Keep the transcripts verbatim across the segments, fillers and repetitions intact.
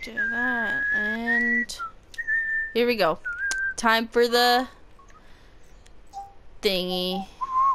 do that, and here we go. Time for the thingy.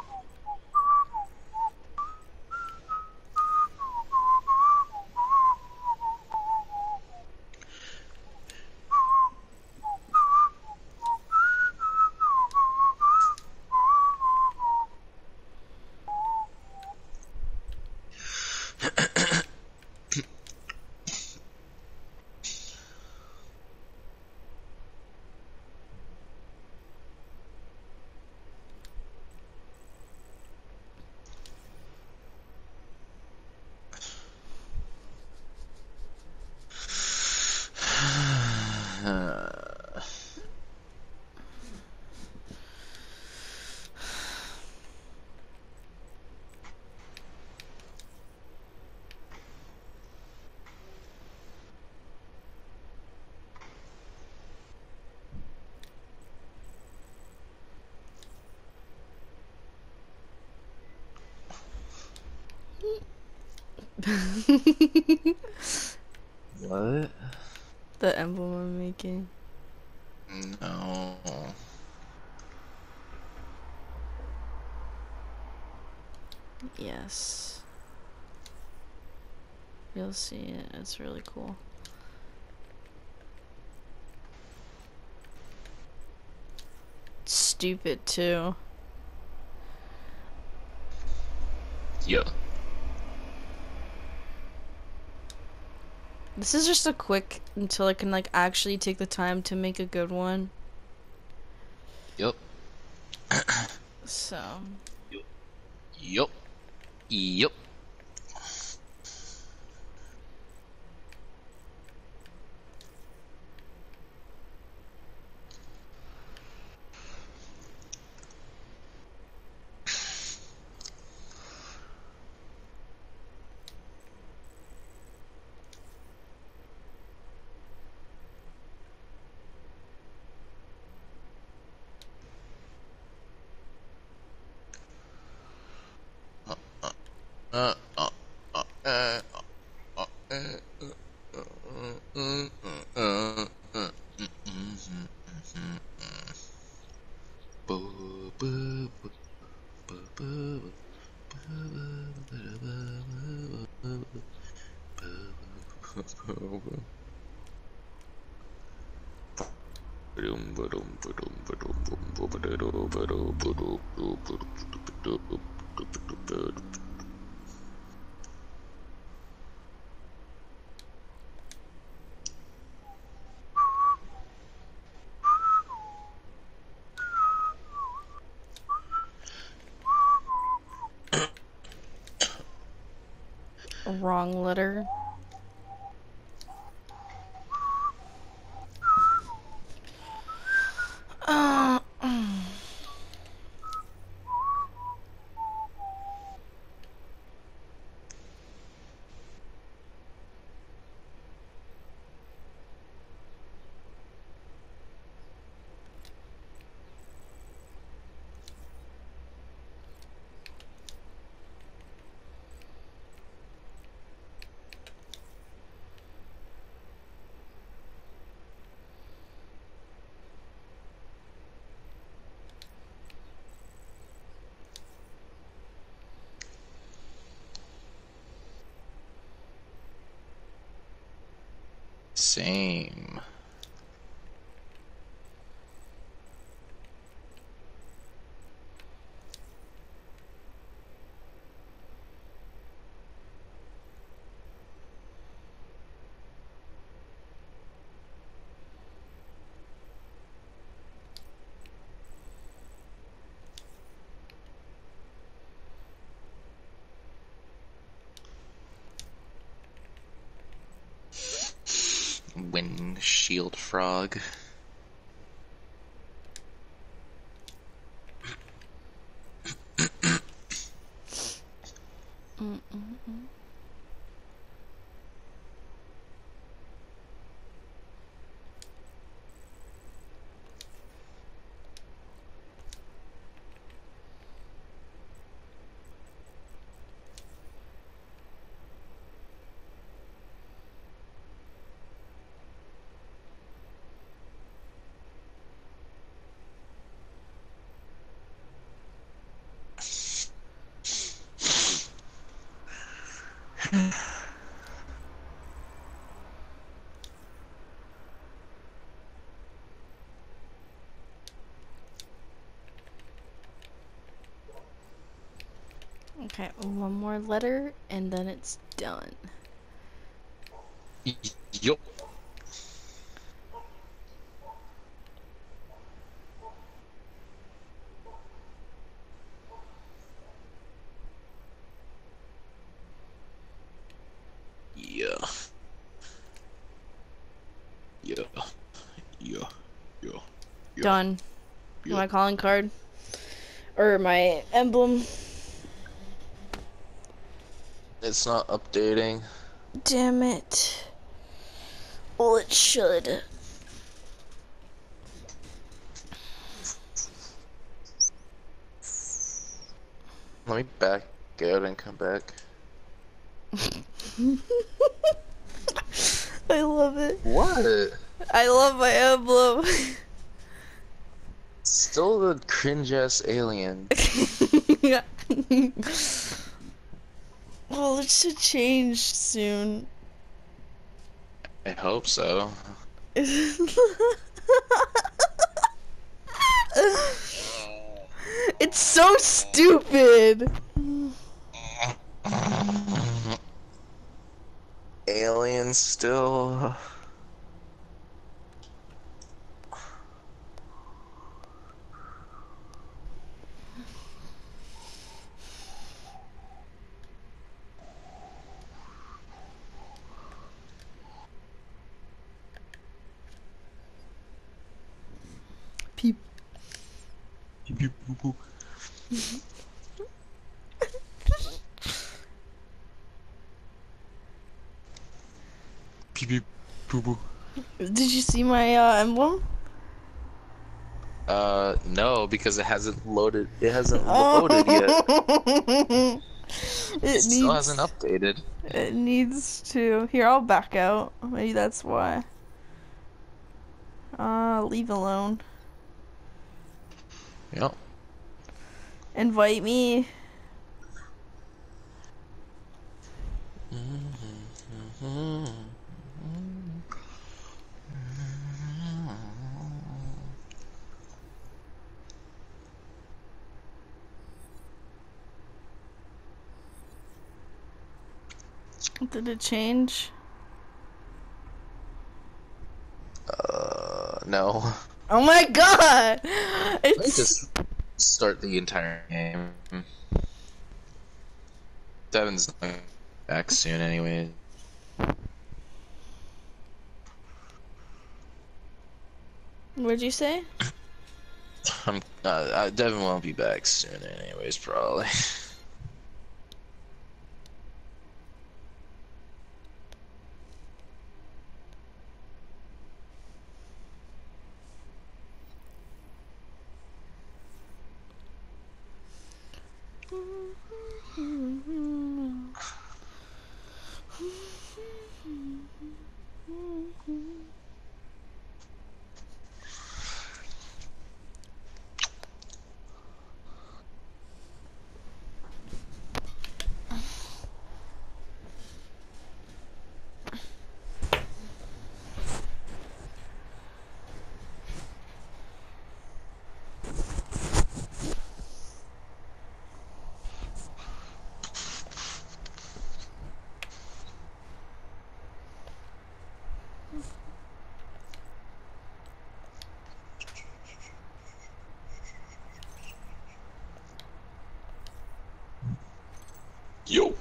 What? The emblem I'm making. No. Yes. You'll see it. It's really cool. Stupid too. Yeah. This is just a quick until I can like actually take the time to make a good one. Yep. So. Yup. Yup. Uh, uh, uh, uh, uh, uh, uh, uh, Wrong letter. Uh, Same. Windshield frog. mm, mm, mm. Okay, one more letter and then it's done. Yup. Yeah. Yeah. Yeah. Yeah. Yeah. Done. Yeah. My calling card. Or my emblem. It's not updating. Damn it. Well, it should. Let me back out and come back. I love it. What? I love my emblem. Still the cringe ass alien. Well, it should change soon. I hope so. It's so stupid. Alien still. Peep. Peep, peep, poo, poo. Peep, peep, poo, poo. Did you see my uh, emblem? Uh, no, because it hasn't loaded. It hasn't loaded yet. It It still needs. hasn't updated. It needs to. Here, I'll back out. Maybe that's why. Uh, leave alone. Yep. Invite me. Did it change? Uh, no. Oh my god! Let me It's just start the entire game. Devin's back soon anyway. What'd you say? I'm, uh, uh, Devin won't be back soon anyways, probably. Yo.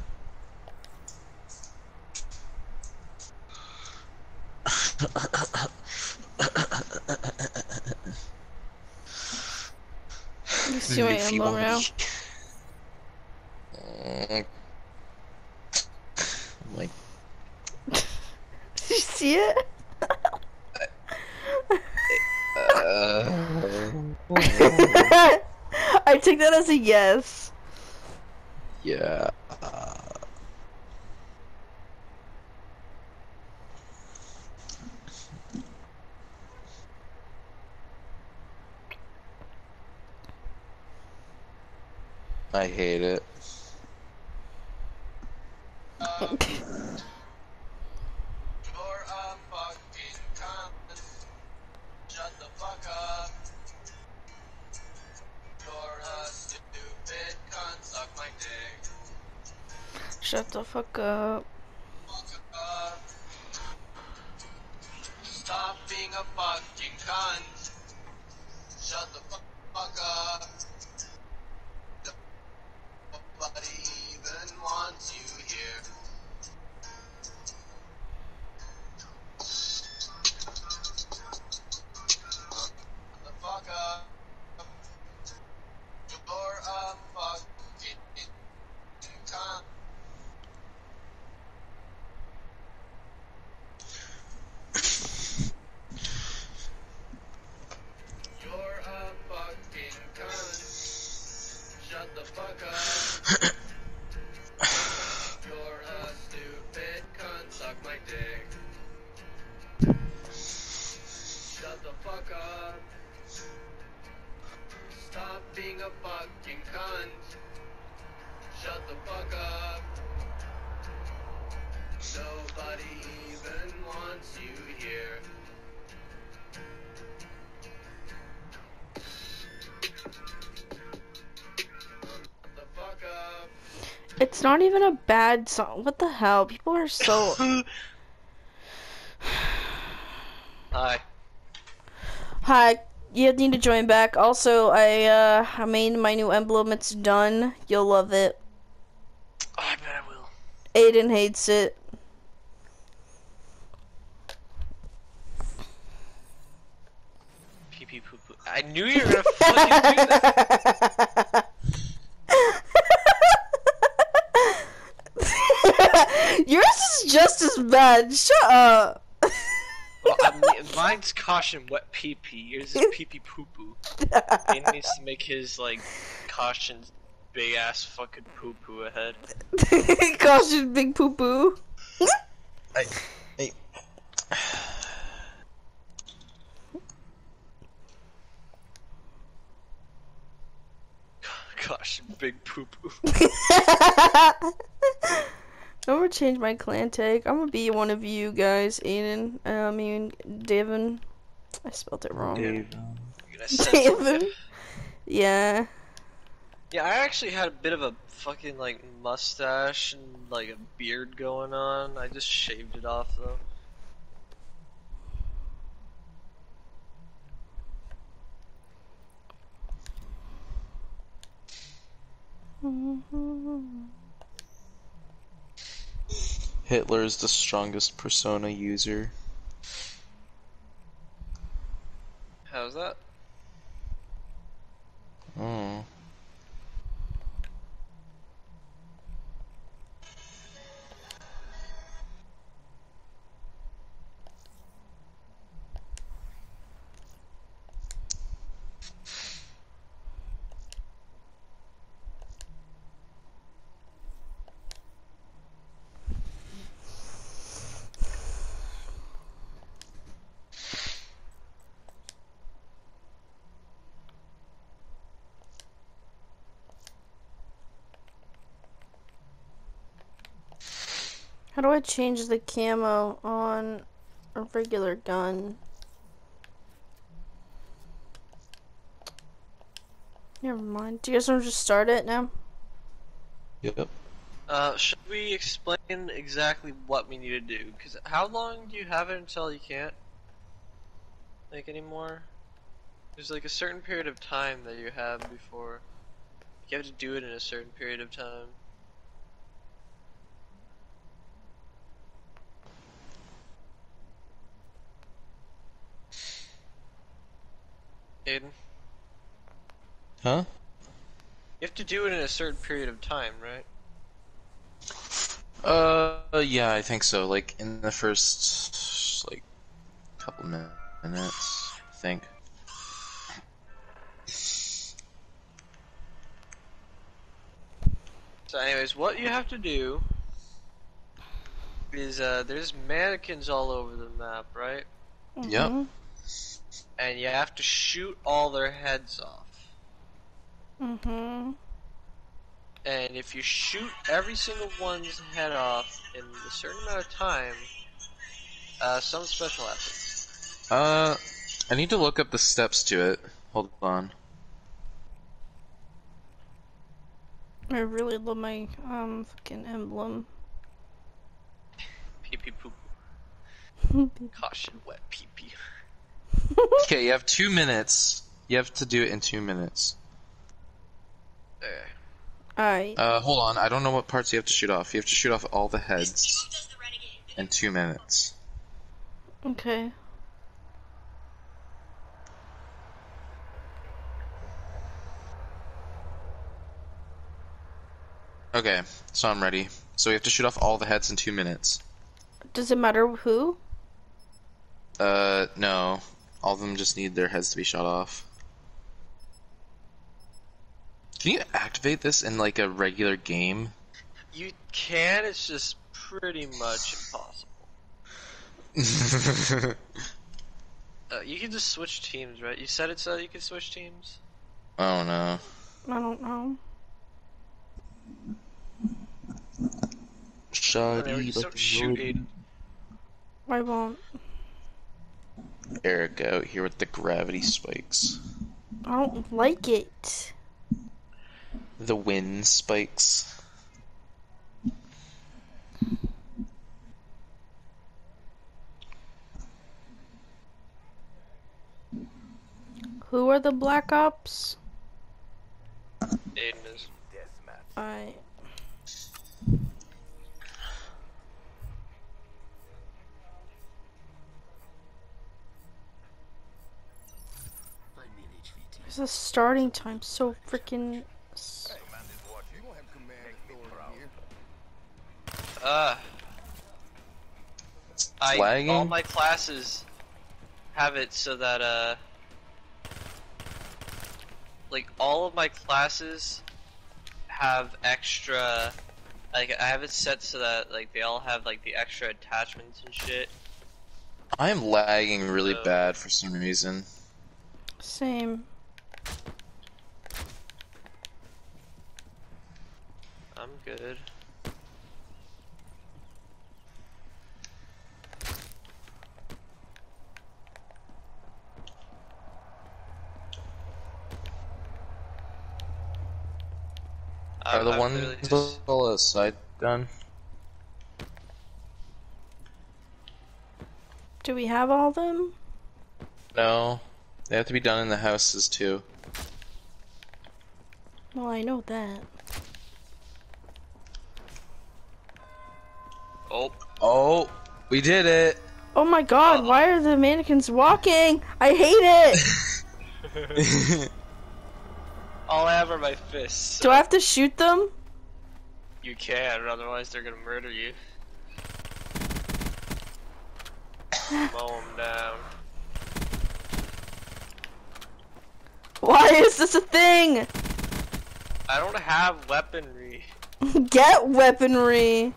You see my If you emblem want now? Mm. I'm like, Did you see it? uh, I take that as a yes. yeah. Uh, I hate it. You're a fucking cunt. Shut the fuck up. You're a stupid cunt. Suck my dick. Shut the fuck up. Fuck up. Stop being a fucking cunt. Shut the fuck up. Nobody even wants you here. Shut the fuck up. You're a fucking cunt. You're a fucking cunt. Shut the fuck up. You're a stupid cunt. Suck my dick. Shut the fuck up. Stop being a fucking cunt. Shut the fuck up. Nobody even wants you here. Shut the fuck up. It's not even a bad song. What the hell? People are so. Hi. Hi. You need to join back. Also, I uh, I made my new emblem. It's done. You'll love it. Oh, I bet I will. Aiden hates it. Pee pee poo poo. I knew you were gonna fucking do that. Yours is just as bad. Shut up. Well, I mean, mine's caution wet pee pee. Yours is pee pee poo poo. He needs to make his like caution big ass fucking poo poo ahead. Caution, big poo poo. I, I, Caution big poo poo. I'm gonna change my clan tag. I'm gonna be one of you guys, Aiden. Uh, I mean, Davin. I spelled it wrong. You're gonna censor Davin. me. Yeah. Yeah, I actually had a bit of a fucking like mustache and like a beard going on. I just shaved it off though. Hitler is the strongest persona user. How's that? Oh. How do I change the camo on a regular gun? Never mind. Do you guys want to just start it now? Yep. Uh, should we explain exactly what we need to do? Because how long do you have it until you can't make anymore? There's like a certain period of time that you have before. You have to do it in a certain period of time. Aiden? Huh? You have to do it in a certain period of time, right? Uh, yeah, I think so. Like in the first, like, couple min- minutes, I think. So anyways, what you have to do is, uh, there's mannequins all over the map, right? Yep. Mhm. And you have to shoot all their heads off. Mhm. And if you shoot every single one's head off in a certain amount of time, uh, something special happens. Uh, I need to look up the steps to it. Hold on. I really love my um fucking emblem. Pee pee poop. Caution, wet pee pee. Okay, you have two minutes. You have to do it in two minutes. Okay. Alright. Uh, hold on. I don't know what parts you have to shoot off. You have to shoot off all the heads in two minutes. Okay. Okay, so I'm ready. So we have to shoot off all the heads in two minutes. Does it matter who? Uh, no. All of them just need their heads to be shot off. Can you activate this in like a regular game? You can, it's just pretty much impossible. Uh, you can just switch teams, right? You said it so you can switch teams? Oh no. I don't know. Shoddy, Whatever, just but don't shoot Aiden. I won't. Eric out here with the gravity spikes. I don't like it. The wind spikes. Who are the Black Ops? Aiden is. I. There's a starting time so freaking. Uh, I, lagging? all my classes have it so that, uh, like, all of my classes have extra, like, I have it set so that, like, they all have, like, the extra attachments and shit. I am lagging really So- bad for some reason. Same. I'm good. Are the I'm ones literally just- all outside done? Do we have all of them? No. They have to be done in the houses too. Well, I know that. Oh, Oh, we did it! Oh my god, Uh-oh. why are the mannequins walking? I hate it! all I have are my fists. Do I have to shoot them? You can, otherwise they're gonna murder you. Mow them down. Why is this a thing? I don't have weaponry. Get weaponry.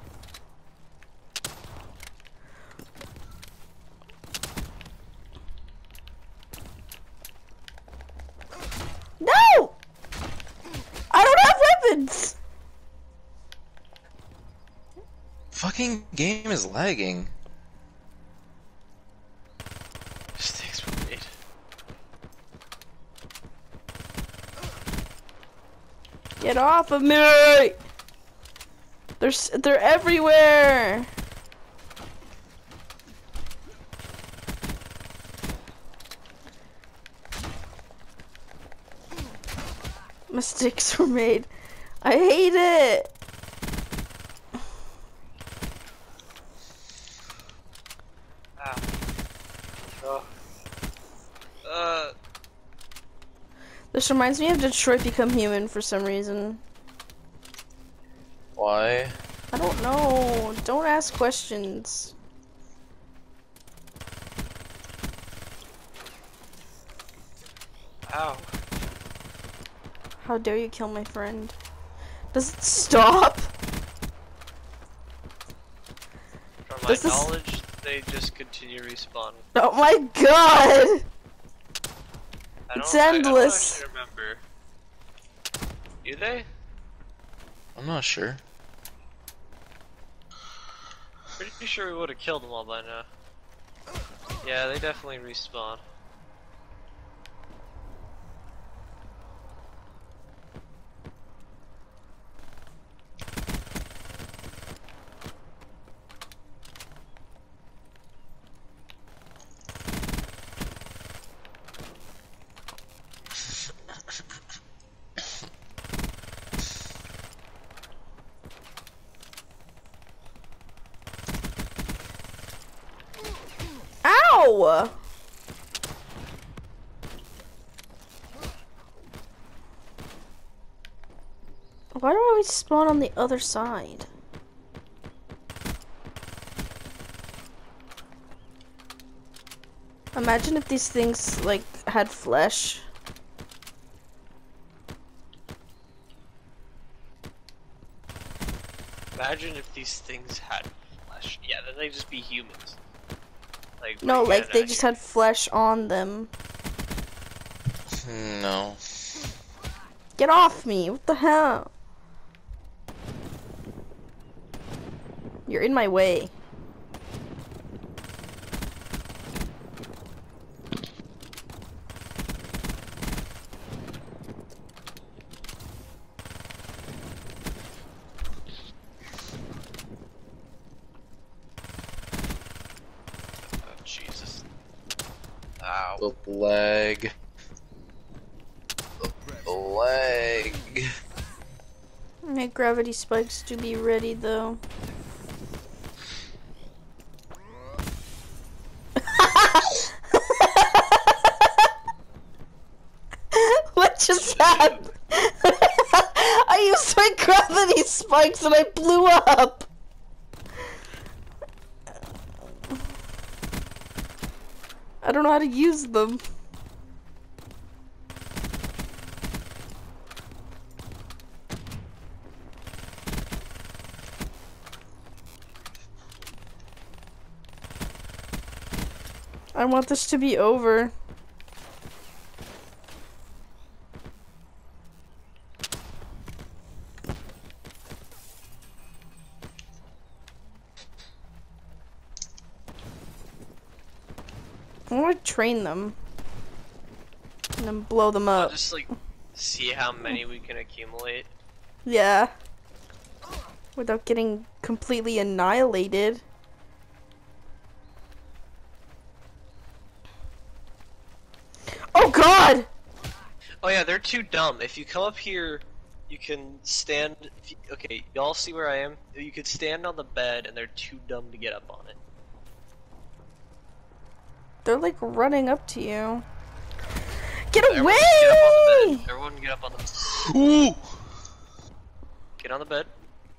No! I don't have weapons! Fucking game is lagging. Mistakes were made. Get off of me! They're, s- they're everywhere! Mistakes were made. I hate it! Ow. Oh. Uh, This reminds me of Detroit Become Human for some reason. Why? I don't know. Don't ask questions. ow. How dare you kill my friend? Does it stop? From my This is- knowledge, they just continue respawning. Oh my god! I It's don't, I- endless. I, don't actually remember. Do they? I'm not sure. Pretty sure we would have killed them all by now. Yeah, they definitely respawn. Ow! Why do I always spawn on the other side? Imagine if these things, like, had flesh. Imagine if these things had flesh. Yeah, then they'd just be humans. Like, No, what like, get they out just here? had flesh on them. No. Get off me! What the hell? You're in my way. Oh, Jesus. Ow. The leg. The leg. My gravity spikes to be ready, though. What just happened? I used my gravity spikes and I blew up. I don't know how to use them. I want this to be over. I want to train them and then blow them I'll up. just like see how many we can accumulate. Yeah. Without getting completely annihilated. Oh god! Oh yeah, they're too dumb. If you come up here, you can stand. If you, okay, y'all see where I am? You could stand on the bed, and they're too dumb to get up on it. They're like running up to you. Get Everyone get up on the away! bed. Everyone get up on the. Ooh! Get on the bed.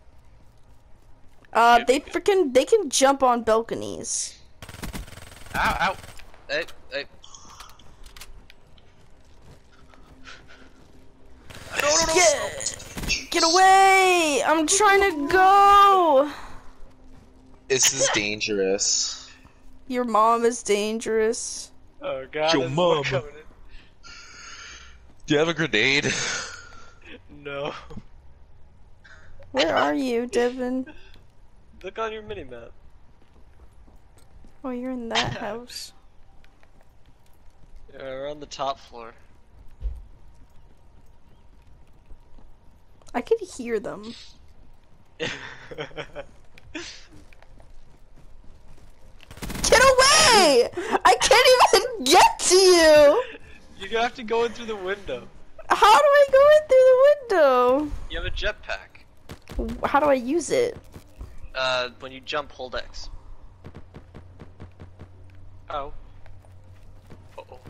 Uh, Good, they good. freaking they can jump on balconies. Ow! Ow! Hey! Hey! No! No! No! Get, get away! I'm trying to go. This is dangerous. Your mom is dangerous. Oh God! Your there's mom. one coming Do you have a grenade? in. No. Where are you, Devin? Look on your mini map. Oh, you're in that house. Yeah, we're on the top floor. I could hear them. Get away! I can't even get to you! You have to go in through the window. How do I go in through the window? You have a jetpack. How do I use it? Uh, when you jump, hold X. Oh. Uh oh.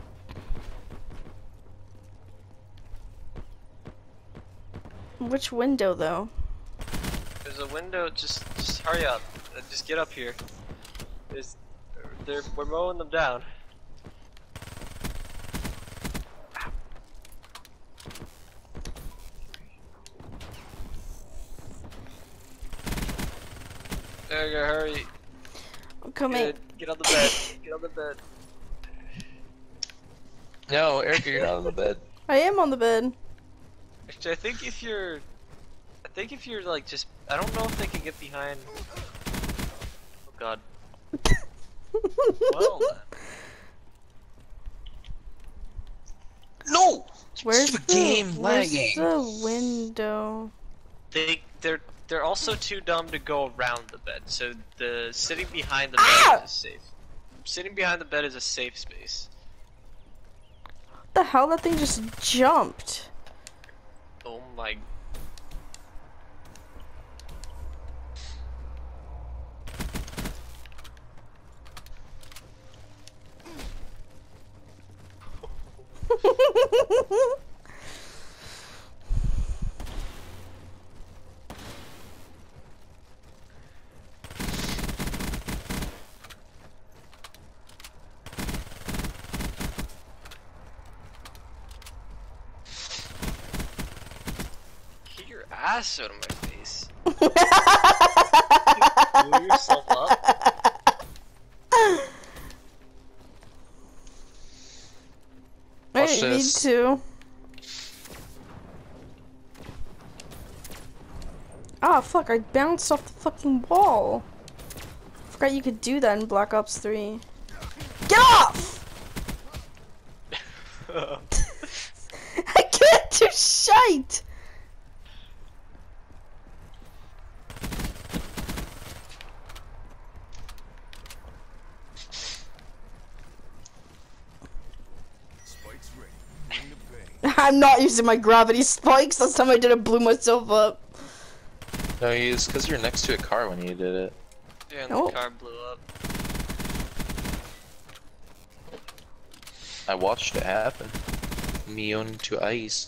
Which window, though? There's a window. Just, just hurry up. Uh, just get up here. There's, they're, we're mowing them down. There you go. Hurry. I'm coming. Get, get on the bed. Get on the bed. No, Erica, you're not on the bed. I am on the bed. Actually, I think if you're, I think if you're like just, I don't know if they can get behind. Oh God. Well then. No! Where's the the, game where's lagging? the window? They they're they're also too dumb to go around the bed. So the sitting behind the Ah! bed is safe. Sitting behind the bed is a safe space. What the hell? That thing just jumped. Oh my. acid on my face. Blew yourself up. I Watch didn't need this. to. Ah, fuck, I bounced off the fucking wall. Forgot you could do that in Black Ops three. Get off! I can't do shite! Spikes ready. Bring the bang. I'm not using my gravity spikes. Last time I did it, blew myself up. No, it's because you're next to a car when you did it. Yeah, and Oh. the car blew up. I watched it happen. Me on to ice.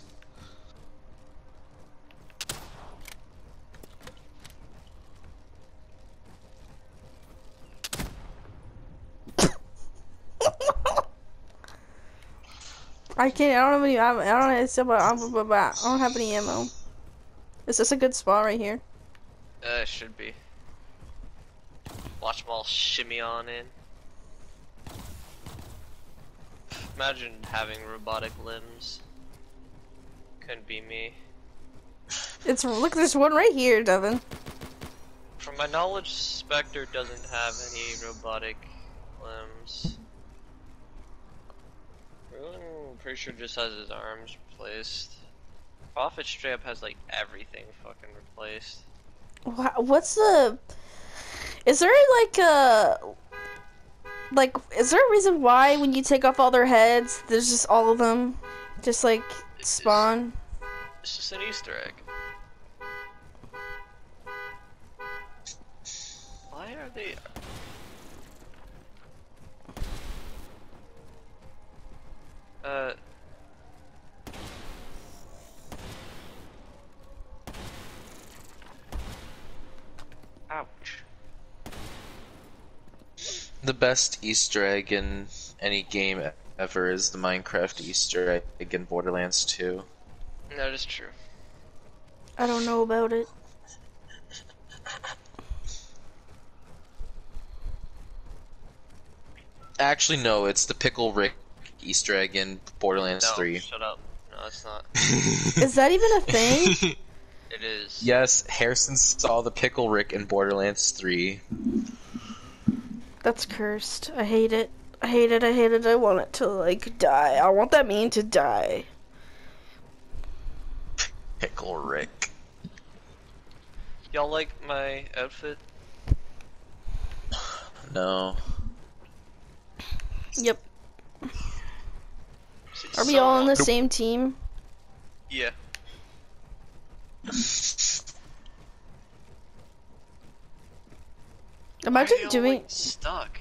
I can't. I don't have any. I don't. I don't, it's about, I don't have any ammo. Is this a good spot right here? Uh, it should be. Watch them all shimmy on in. Imagine having robotic limbs. Couldn't be me. It's look. There's one right here, Devin. From my knowledge, Spectre doesn't have any robotic limbs. I'm pretty sure just has his arms replaced. Prophet straight up has like everything fucking replaced. Wha- What's the? Is there like a? Like, is there a reason why when you take off all their heads, there's just all of them, just like spawn? It's just an Easter egg. Why are they? Uh. Ouch. The best Easter egg in any game ever is the Minecraft Easter egg in Borderlands two. That is true. I don't know about it. Actually, no, it's the Pickle Rick Easter egg in Borderlands No, three. shut up. No, it's not. Is that even a thing? It is. Yes, Harrison saw the Pickle Rick in Borderlands three. That's cursed. I hate it. I hate it. I hate it. I want it to like die. I want that meme to die. Pickle Rick. Y'all like my outfit? No. Yep. It's Are we so all on the long. same team? Yeah. Imagine Why are y'all, doing. like, stuck.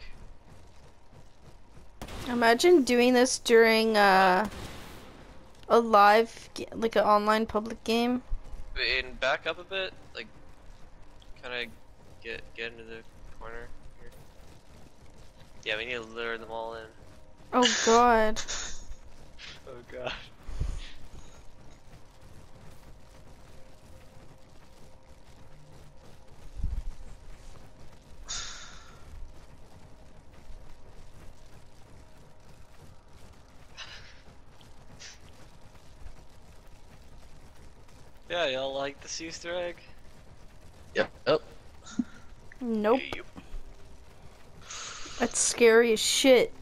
Imagine doing this during uh, a live, ga- like an online public game. Wait, and back up a bit, like, kind of get get into the corner here. Yeah, we need to lure them all in. Oh God. Oh god. Yeah, y'all like this Easter egg? Yep. Oh. Nope. Yeah, you- That's scary as shit.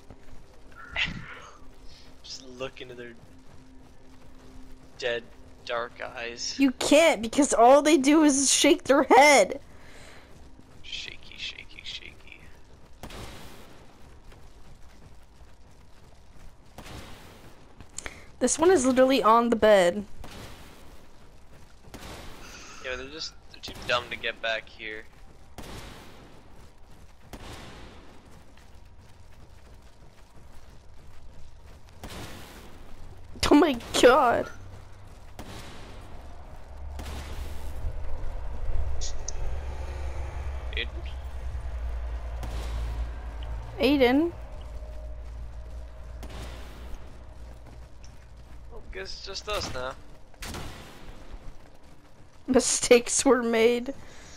Just look into their dead, dark eyes. You can't because all they do is shake their head. Shaky, shaky, shaky. This one is literally on the bed. Yeah, they're just they're too dumb to get back here. Oh my God. It, Aiden. well, guess it's just us now. Mistakes were made.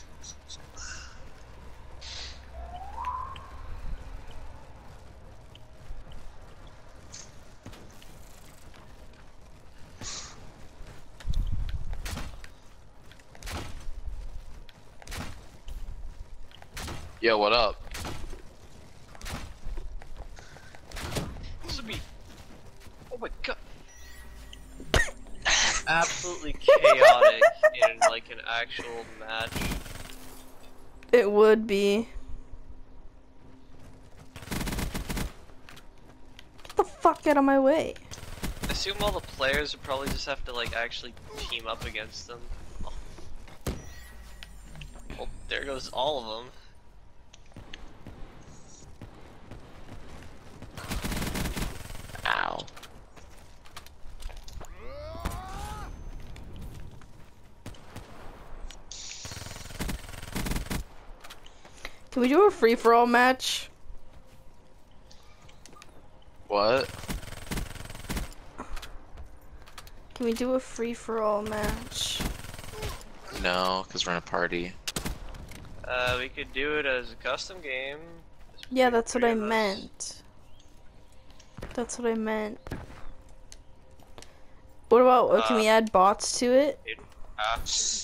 Yo, what up? This would be. Oh my god. Absolutely chaotic in like an actual match. It would be. Get the fuck out of my way. I assume all the players would probably just have to like actually team up against them. Oh. Well, there goes all of them. Ow. Can we do a free-for-all match? What? Can we do a free-for-all match? No, because we're in a party. Uh, we could do it as a custom game. Just Yeah, between that's what three I of us. meant. That's what I meant. What about, uh, can we add bots to it? Uh,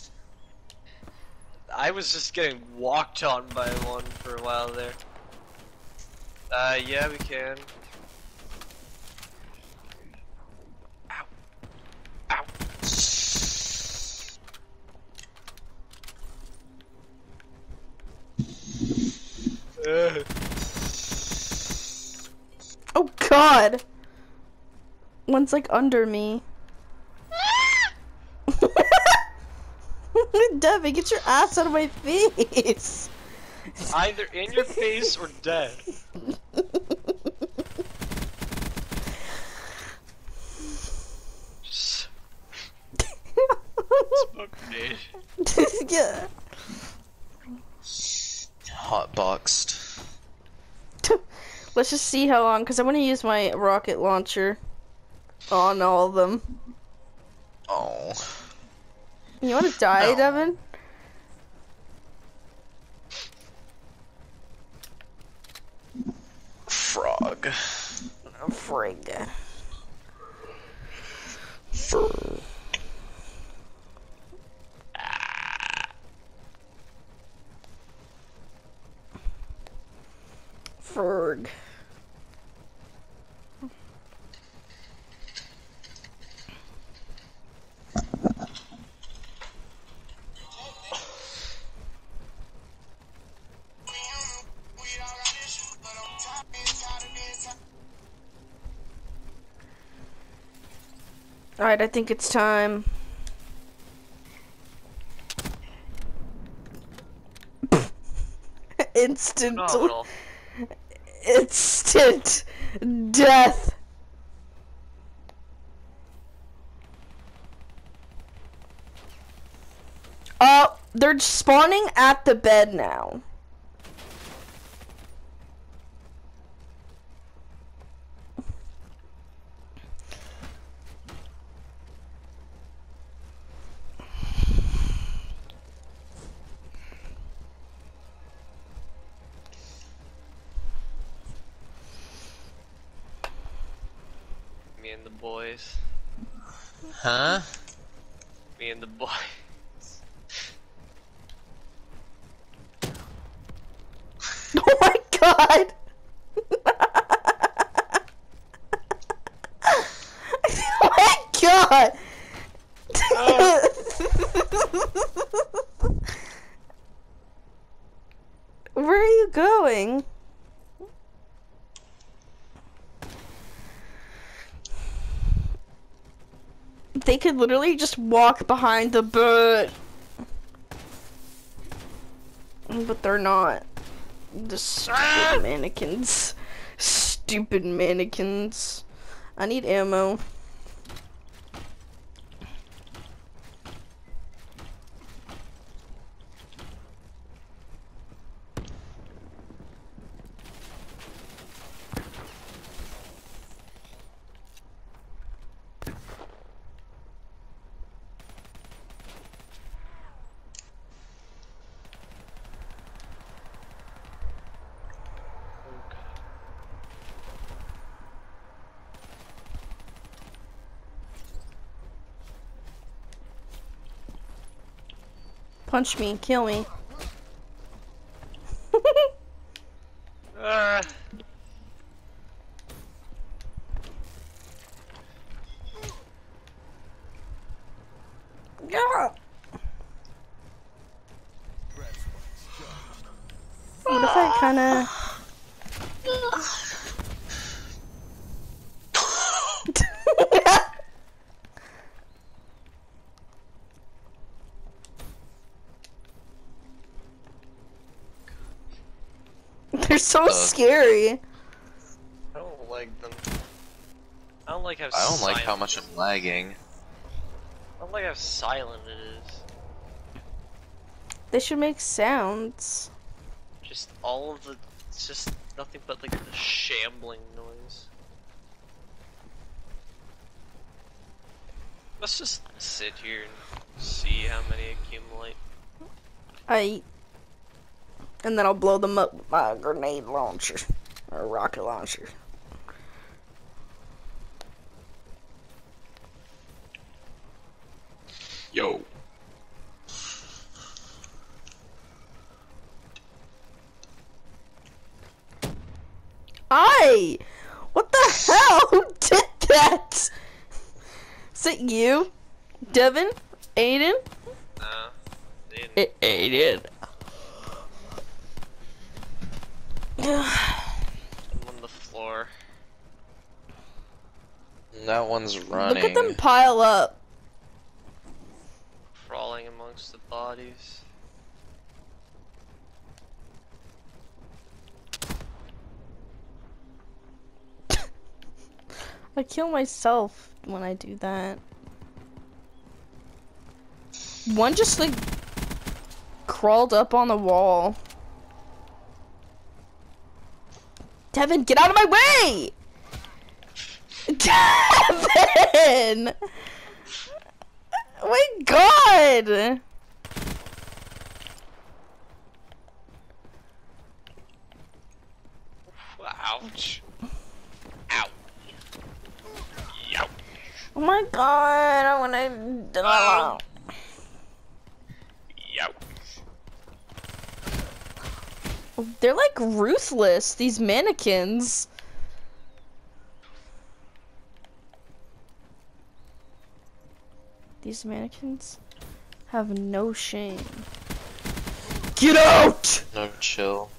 I was just getting walked on by one for a while there. Uh, yeah, we can. Ow. Ow. Uh, Oh god! One's like under me. Devin, get your ass out of my face! either in your face or dead. Just smoke grenade. Yeah. Hotboxed. Let's just see how long, because I want to use my rocket launcher on all of them. Oh. You want to die, No. Devin? Frog. Oh, frig. Fur. Ferg. Alright, I think it's time. Instant. Phenomenal. Instant death. Uh, they're spawning at the bed now. Me and the boys. Huh? Me and the boys. Oh my god! Oh my god! Where are you going? They could literally just walk behind the bird. But they're not. The stupid mannequins. Stupid mannequins. I need ammo. punch me, kill me. Ah. Yeah. Red spikes charged. What if I kind of? They're so Uh. scary. I don't like them. I don't like how I don't like how silent- much I'm lagging. I don't like how silent it is. They should make sounds. Just all of the, it's just nothing but like the shambling noise. Let's just sit here and see how many accumulate. I. And then I'll blow them up with my grenade launcher or rocket launcher. Yo. I. What the hell? Who did that? Is it you, Devin, Aiden? Nah, they didn't. It Aiden. I'm on the floor. That one's running. Look at them pile up. Crawling amongst the bodies. I kill myself when I do that. One just like crawled up on the wall. Devin, get out of my way! Devin! Oh my god! Ouch. Ow. Yow. Oh my god, I wanna die. Yow. They're like ruthless, these mannequins. These mannequins have no shame. Get out! No chill.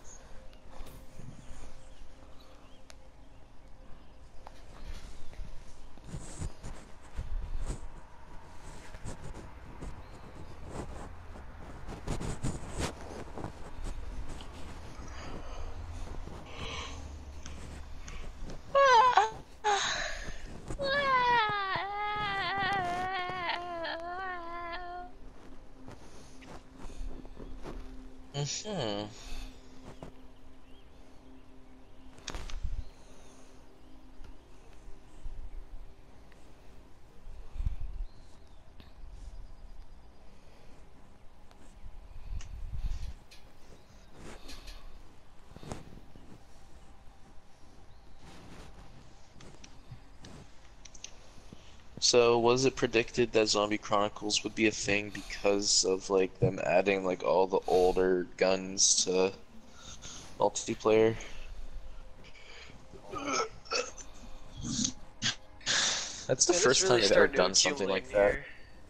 Hmm. So, was it predicted that Zombie Chronicles would be a thing because of like them adding like all the older guns to multiplayer? That's the Man, first it's time really they've ever starting to done something accumulate like that. here.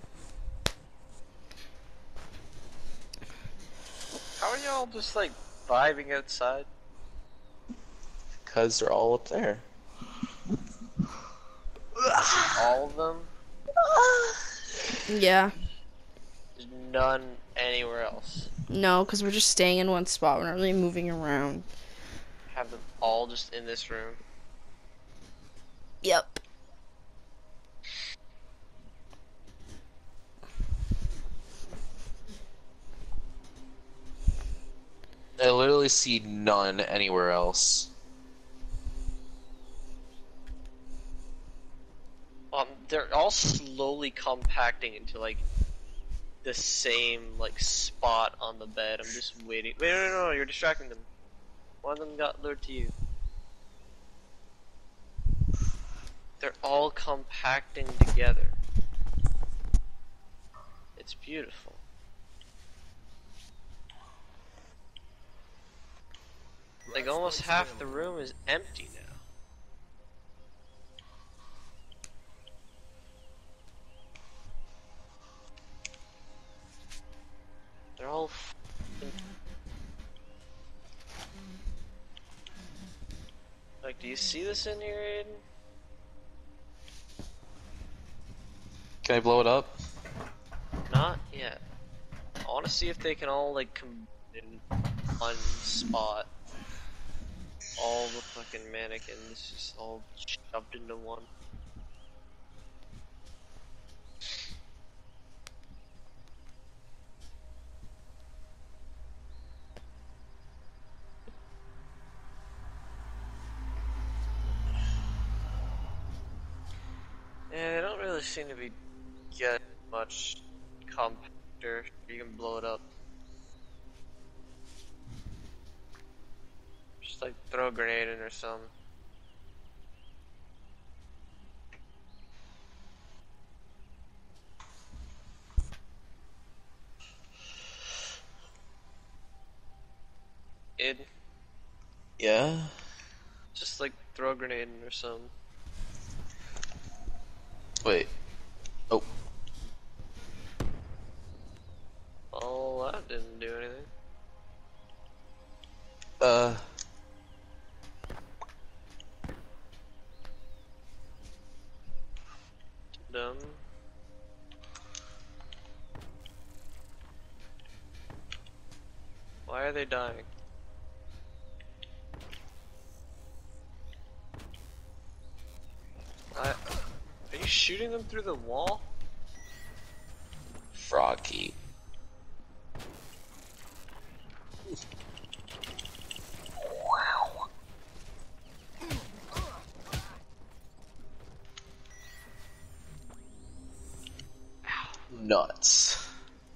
How are y'all just like vibing outside? Because they're all up there. All of them? Yeah. There's none anywhere else. No, because we're just staying in one spot. We're not really moving around. Have them all just in this room. Yep. I literally see none anywhere else. Um, they're all slowly compacting into like the same like spot on the bed. I'm just waiting. Wait, no, no, no, you're distracting them. One of them got lured to you. They're all compacting together. It's beautiful. Like almost half the room is empty now. They're all f***ing... Like, do you see this in here, Aiden? Can I blow it up? Not yet. I want to see if they can all like come in one spot. All the fucking mannequins just all shoved into one. Yeah, they don't really seem to be getting much compactor. You can blow it up. Just like throw a grenade in or something. Id, Yeah. just like throw a grenade in or something. Wait. Oh. Oh, that didn't do anything. Uh. Dumb. Why are they dying? Why? Are you shooting them through the wall? Froggy. Nuts.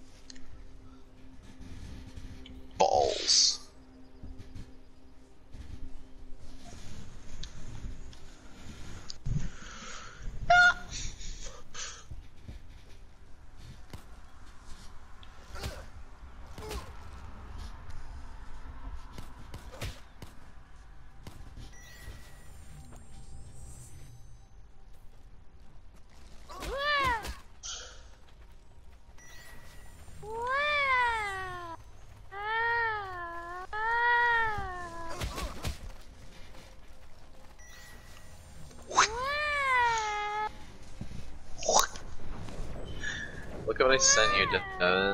Balls. Look at what I sent you, Devin.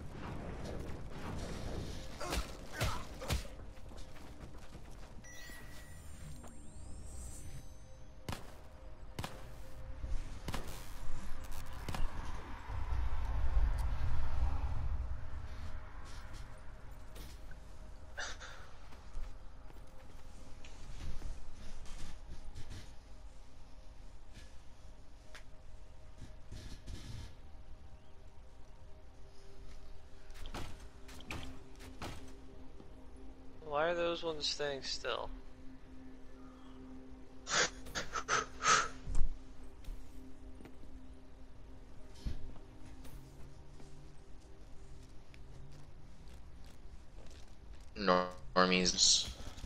Why are those ones staying still? Normies.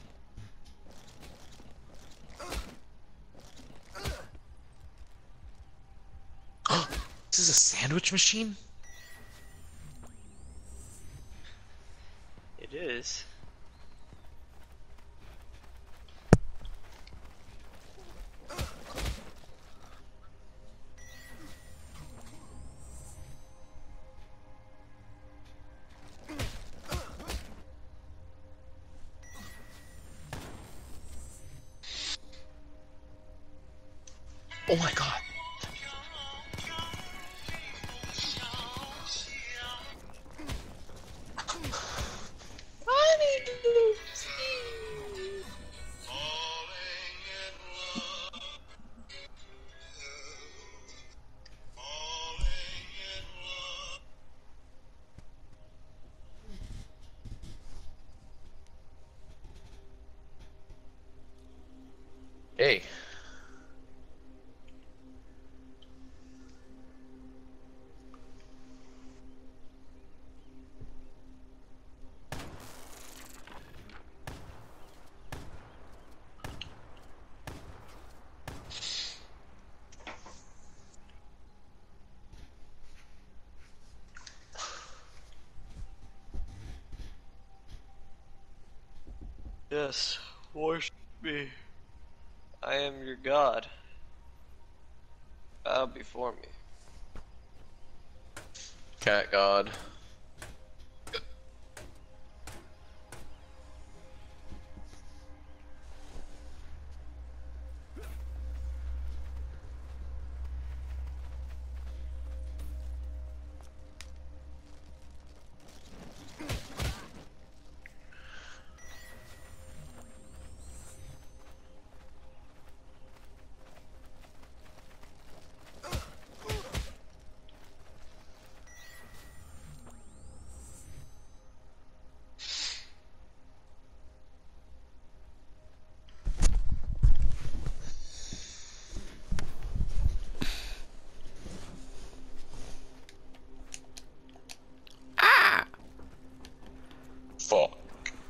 This is a sandwich machine? It is. Oh my god. Hey. Yes, worship me. I am your god. Bow before me. Cat God. Fuck.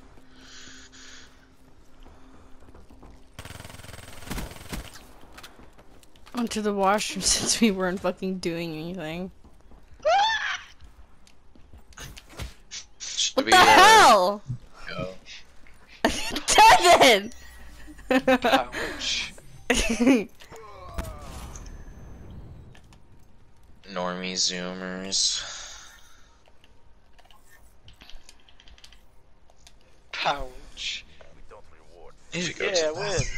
Went to the washroom since we weren't fucking doing anything. Should What we, the uh, hell? go? Devin! Ouch. Normie Zoomers. Pouch. We don't reward. You should go Yeah, to the win. bathroom.